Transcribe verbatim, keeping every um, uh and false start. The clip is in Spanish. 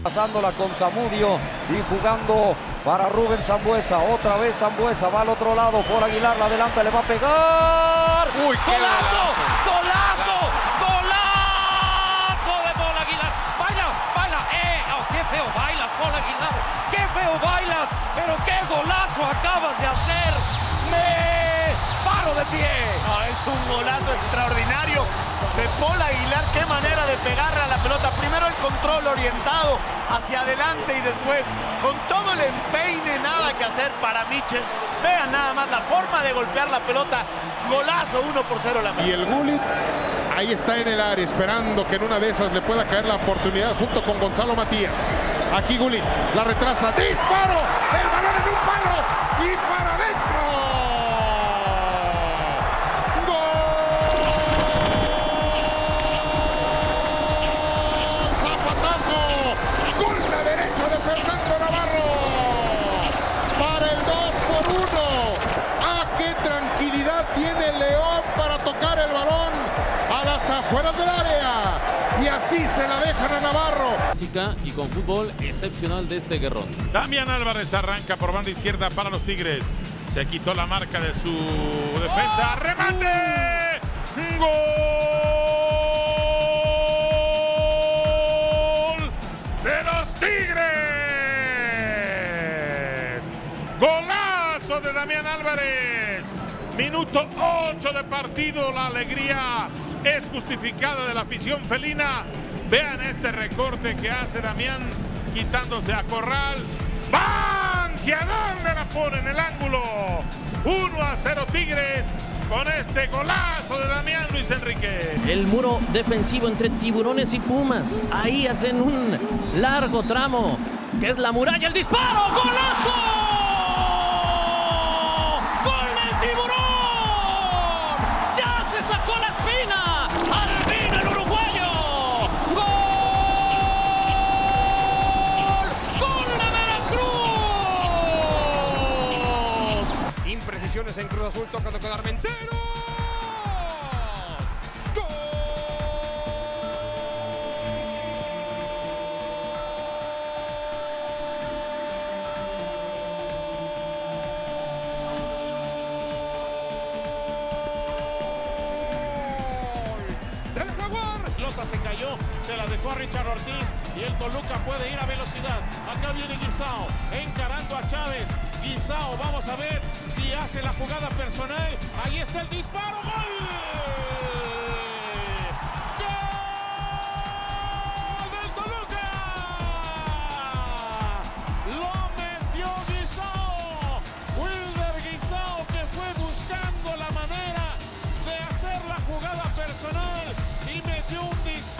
Pasándola con Zamudio y jugando para Rubén Sambueza. Otra vez Sambueza va al otro lado. Paul Aguilar la adelanta, le va a pegar. ¡Uy, qué ¡Golazo! golazo! ¡Golazo! ¡Golazo de Paul Aguilar! ¡Baila! ¡Baila! ¡Eh! Oh, ¡qué feo bailas, Paul Aguilar! ¡Qué feo bailas! ¡Pero qué golazo acabas de hacer! ¡Me paro de pie! Ah, es un golazo extraordinario de Paul Aguilar. Qué manera de pegarle a la pelota. Primero el control orientado hacia adelante y después con todo el empeine, nada que hacer para Mitchell. Vean nada más la forma de golpear la pelota. Golazo, uno por cero la meta. Y el Gullit ahí está en el área esperando que en una de esas le pueda caer la oportunidad junto con Gonzalo Matías. Aquí Gullit la retrasa. ¡Disparo! El balón en un palo y para adentro. Fernando Navarro para el dos por uno. ¡Ah, qué tranquilidad tiene León para tocar el balón a las afueras del área! Y así se la dejan a Navarro. Física y con fútbol excepcional de este guerrón. Damián Álvarez arranca por banda izquierda para los Tigres. Se quitó la marca de su defensa. ¡Remate! ¡Gol! ¡De los Tigres! ¡Golazo de Damián Álvarez! Minuto ocho de partido. La alegría es justificada de la afición felina. Vean este recorte que hace Damián quitándose a Corral. ¡Banque! ¿A dónde la pone? En el ángulo. uno a cero Tigres con este golazo de Damián Luis Enrique. El muro defensivo entre Tiburones y Pumas. Ahí hacen un largo tramo, que es la muralla. ¡El disparo! ¡Golazo! ¡Gol del Tiburón! ¡Ya se sacó la espina! ¡Albino el uruguayo! ¡Gol! ¡Gol de Veracruz! Imprecisiones en Cruz Azul, tocando con Armenteros. Pelota se cayó, se la dejó a Richard Ortiz y el Toluca puede ir a velocidad. Acá viene Guisao, encarando a Chávez. Guisao, vamos a ver si hace la jugada personal. Ahí está el disparo. ¡Gol! ¡Gol del Toluca! Lo metió Guisao. Wilder Guisao, que fue buscando la manera de hacer la jugada personal y metió un disparo.